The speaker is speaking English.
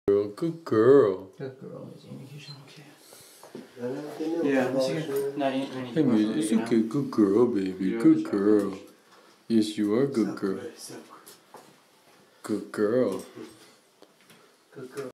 girl, good girl. Good girl, Maisie. Indication, okay. Yeah, Hey, Maisie, it's okay. Good girl, baby. Good girl. Yes, you are good girl. Good girl. Good girl.